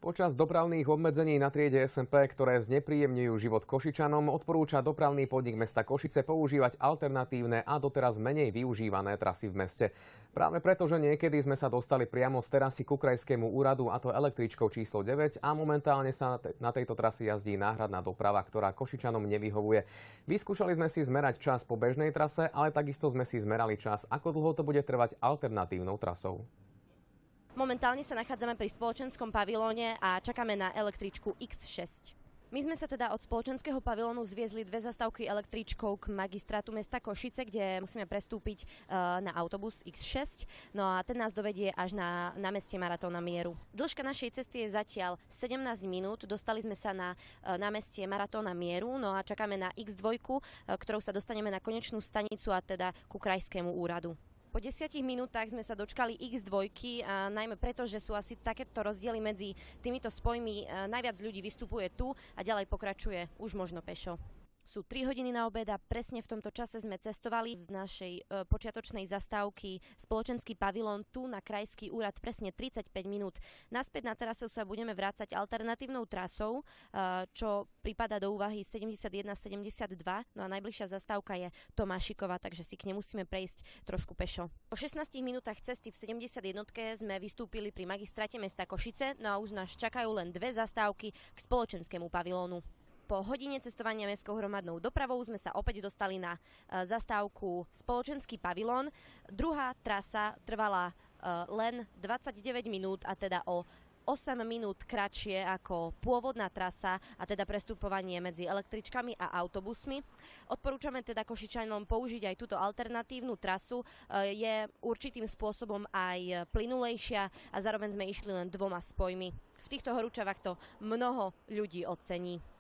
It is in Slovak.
Počas dopravných obmedzení na triede SMP, ktoré znepríjemňujú život Košičanom, odporúča dopravný podnik mesta Košice používať alternatívne a doteraz menej využívané trasy v meste. Práve preto, že niekedy sme sa dostali priamo z terasy ku krajskému úradu, a to električkou číslo 9, a momentálne sa na tejto trase jazdí náhradná doprava, ktorá Košičanom nevyhovuje. Vyskúšali sme si zmerať čas po bežnej trase, ale takisto sme si zmerali čas, ako dlho to bude trvať alternatívnou trasou. Momentálne sa nachádzame pri spoločenskom pavilóne a čakáme na električku X6. My sme sa teda od spoločenského pavilónu zviezli 2 zastávky električkou k magistrátu mesta Košice, kde musíme prestúpiť na autobus X6. No a ten nás dovedie až na námestie Maratón na Mieru. Dĺžka našej cesty je zatiaľ 17 minút. Dostali sme sa na námestie Maratón na Mieru, no a čakáme na X2, ktorou sa dostaneme na konečnú stanicu, a teda ku krajskému úradu. Po 10 minútach sme sa dočkali X2, a najmä preto, že sú asi takéto rozdiely medzi týmito spojmi. Najviac ľudí vystupuje tu a ďalej pokračuje už možno pešo. Sú 3 hodiny na obed a presne v tomto čase sme cestovali z našej počiatočnej zastávky spoločenský pavilón tu na krajský úrad presne 35 minút. Naspäť na trase sa budeme vrácať alternatívnou trasou, čo prípada do úvahy 71-72, no a najbližšia zastávka je Tomášikova, takže si k nej musíme prejsť trošku pešo. Po 16 minútach cesty v 71 sme vystúpili pri magistráte mesta Košice, no a už nás čakajú len 2 zastávky k spoločenskému pavilónu. Po hodine cestovania mestskou hromadnou dopravou sme sa opäť dostali na zastávku spoločenský pavilón. Druhá trasa trvala len 29 minút, a teda o 8 minút kratšie ako pôvodná trasa, a teda prestupovanie medzi električkami a autobusmi. Odporúčame teda Košičanom použiť aj túto alternatívnu trasu. Je určitým spôsobom aj plynulejšia a zároveň sme išli len 2 spojmi. V týchto horúčavách to mnoho ľudí ocení.